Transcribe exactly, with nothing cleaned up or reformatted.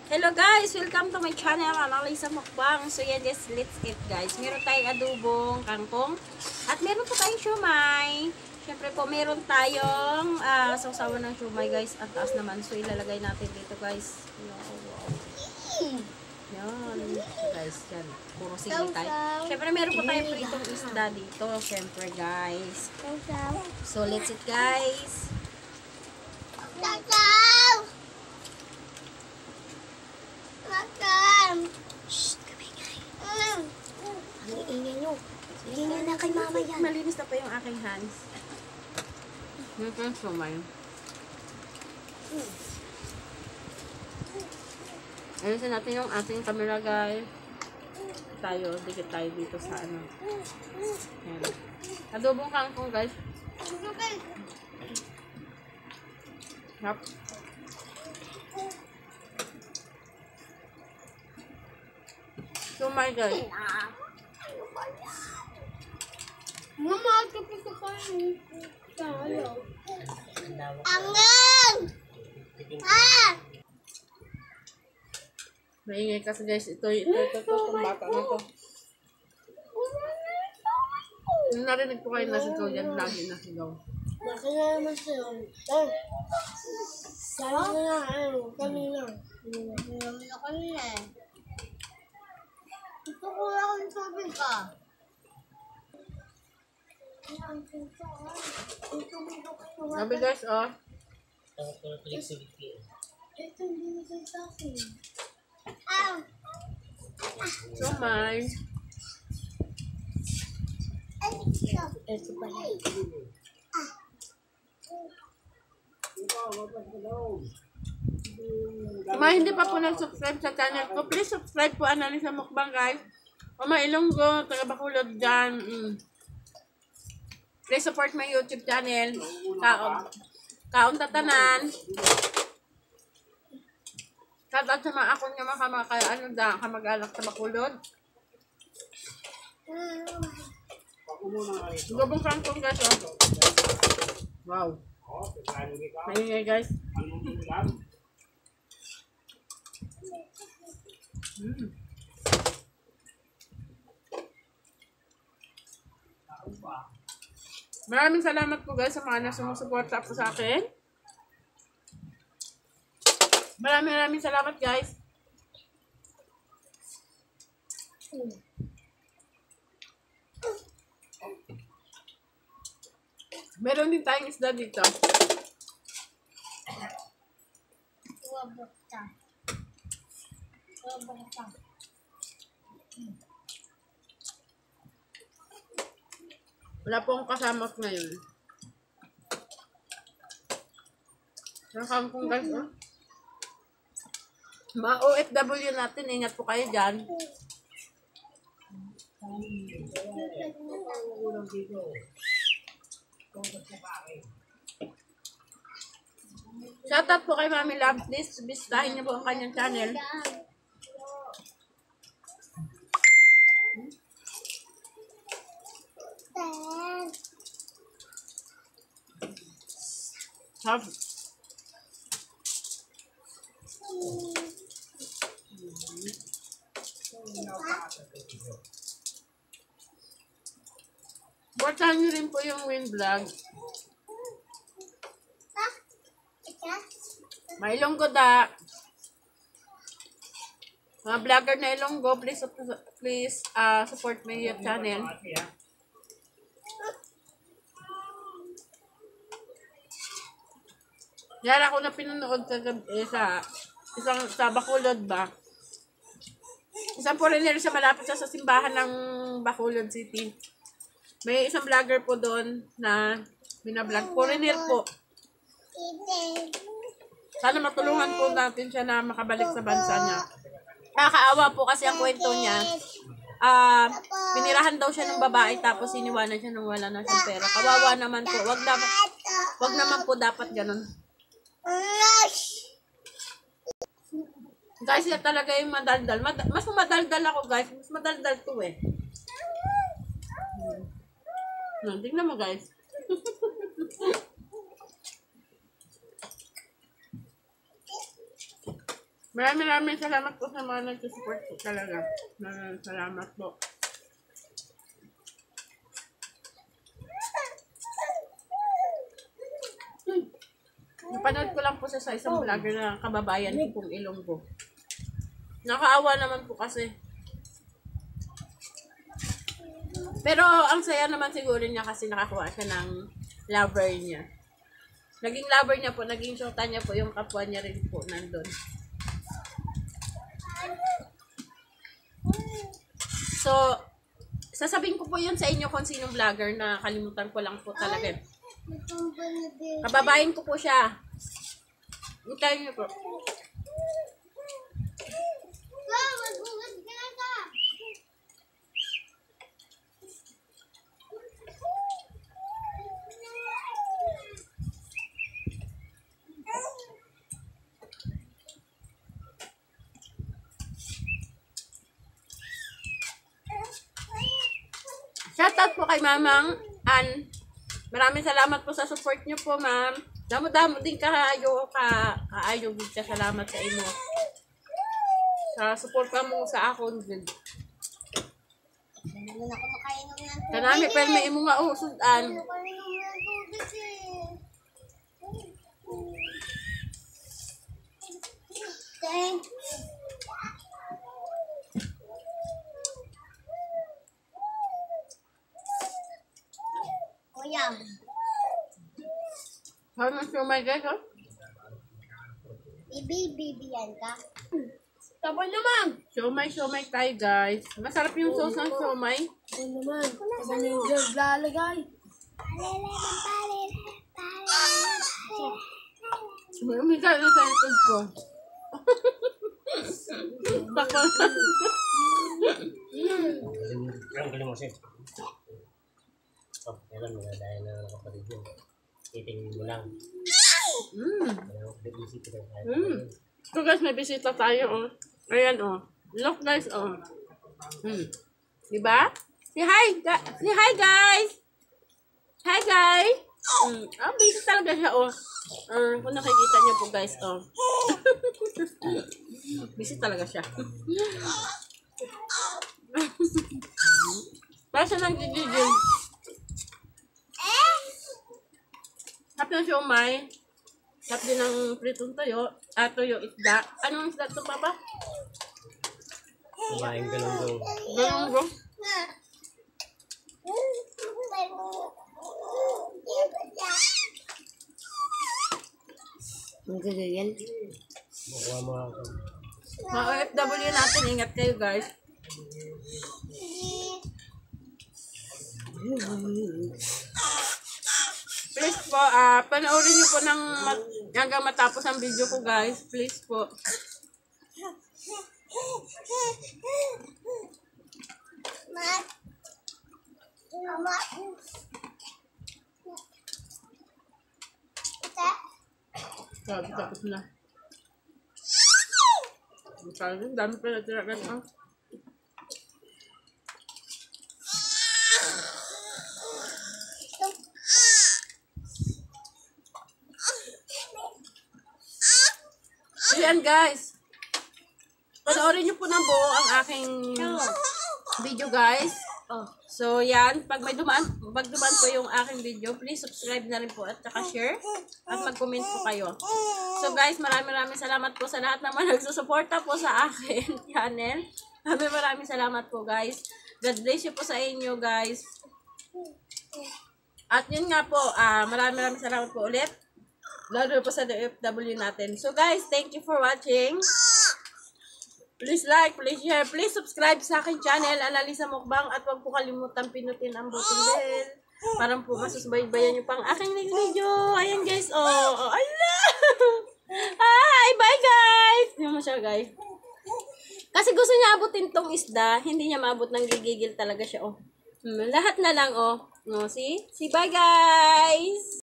Hello guys! Welcome to my channel, Analisa Mukbang. So yan guys, let's eat guys. Meron tayong adobong kangkong at meron po tayong siomay. Syempre po meron tayong uh, sausawan ng siomay guys. At taas naman. So ilalagay natin dito guys. Wow, wow. Yan. So guys, yan. Puro sili tayo. Syempre meron po tayong pritong isda dito. Syempre guys. So let's eat guys. Shhh, kamingay. Ang ingay nyo. Ingay na kay mama yan. Malinis na pa yung aking hands. Ito yung sumay. Ayusin natin yung ating camera guys. Tayo, dikit tayo dito sa ano. Ayan. Adobong kangkong guys. Yep. Sumay guys. Mama, kapit ko kayo. Angang! Ah! Maingay kasi guys. Ito, ito, ito, ito, itong bata na to. Yung narinig ko kayo nasigaw dyan, lagi nasigaw. Nakaya naman siya. Eh. Sabi ko na, eh. Kanina. Kanina kanina eh. Ito ko lang ang sabi ka. Sabi guys, oh. Ito hindi na sa akin. Ah! Sumay. Ito pala. Kung mga hindi pa po nag-subscribe sa channel ko, please subscribe po Analisa Mukbang guys. Mama Ilonggo, taga Bacolod dyan. Mm. Please support my YouTube channel. Kaon. Kaon Tatanan. Shoutout sa mga akong nga mga kaya ano da, kamag-anak sa Bacolod. Gabong kangkong guys, oh. Wow. Maingay guys. Mm. Maraming salamat po guys sa mga nasumusuporta po sa akin. Maraming maraming salamat guys. Meron din tayong isda dito. Wabata. Wabata. Wala po akong kasama ngayon. Nakangkong guys, oh. Mga O F W natin, ingat po kayo dyan. Shoutout po kay Mami Love. Please, bisitahin niyo po ang kanyang channel. Sab. Supportahan niyo rin po yung Win Vlog. May Ilonggo da. Mga vlogger na Ilonggo, please please uh, support my YouTube channel. Yan ako na pinanood sa, eh, sa isang sa Bacolod ba. Isang foreigner sa malapit sa, sa simbahan ng Bacolod City. May isang vlogger po doon na binablog. Foreigner po. Sana matulungan po natin siya na makabalik sa bansa niya. Nakakaawa po kasi ang kwento niya. Ah, uh, pinirahan daw siya ng babae tapos iniwanan siya nang wala na siyang pera. Kawawa naman po. Wag dapat wag naman po dapat ganun. Guys, yan talaga yung madaldal. Mad mas madaldal ako, guys. Mas madaldal to eh. Hmm. Tingnan mo, guys. Maraming maraming salamat po sa mga nag-support po talaga. Maraming salamat po. Hmm. Napanood ko lang po sa isang vlogger na kababayan ko pong Ilonggo. Nakaawa naman po kasi. Pero ang saya naman siguro niya kasi nakakuha siya ng lover niya. Naging lover niya po, naging shota niya po yung kapwa niya rin po nandun. So, sasabihin ko po yun sa inyo kung sinong vlogger na kalimutan ko lang po talaga. Kababayan ko po siya. Hintayin niyo po. Shoutout po kay Mamang Ann. Maraming salamat po sa support niyo po, ma'am. Damo-damo din kaayo ka kaayo gud ka salamat sa imo. Sa support pa mo sa akon gud. Hindi na ako makainom ng tubig. Kanami pero may imo nga usudan. Hindi ako makainom ng tubig eh. Thank you. Kuya. Ano siya may guys, oh? Bibi, bibiyan ka. Tapos naman. Siomay, siomay tayo, guys. Masarap yung sauce ng siomay. Ano naman? Ano yung girl lalagay? Umisa na sa likod ko. Tapos. Ang galing mo siya. Oh, kailan mo na dahil na kapatid mo. Titingin mo lang. Mm. Busy ka na. Mm. So guys, may bisita tayo, oh. Ayan, oh. Look guys, oh. Mm. Diba? Say hi, ga- say hi guys! Hi guys! Mm. Ah, busy talaga siya, oh. Uh, kung nakikita niyo po guys, oh. Busy talaga siya. Para siya nang gigigil. Hap ng siomay. Hap din ng pritong toyo. At toyo isda. Anong isda ito, Papa? Kumain ka lang daw. Ganun bro. Ang gagawin. Makuha mo ako. Mga O F W natin, ingat kayo guys. Please po, ah, panoorin niyo po ng mat- hanggang matapos ang video ko guys. Please po. Mat. Mat. Ita. Sabi, tapos na. Sabi, dami pa natira guys. Ah. Ayan guys. Panoorin niyo po ng buo ang aking video guys. Oh. So yan, pag may dumaan, pag dumaan po yung aking video, please subscribe na rin po at saka share at mag-comment po kayo. So guys, maraming maraming salamat po sa lahat naman nagsusuporta po sa akin channel. Maraming maraming salamat po guys. God bless you po sa inyo guys. At yun nga po, ah maraming maraming salamat po ulit. Lalo po sa O F W natin. So guys, thank you for watching. Please like, please share, please subscribe sa aking channel, Analisa Mukbang, at huwag po kalimutan pinutin ang button bell. Parang po masusubaybayan nyo pang aking next video. Ayan guys, oh, oh ala! Hi, bye guys! Hindi mo siya guys. Kasi gusto niya abutin tong isda, hindi niya maabot ng gigigil talaga siya, oh. Hmm, lahat na lang, oh. No, see? See, bye guys!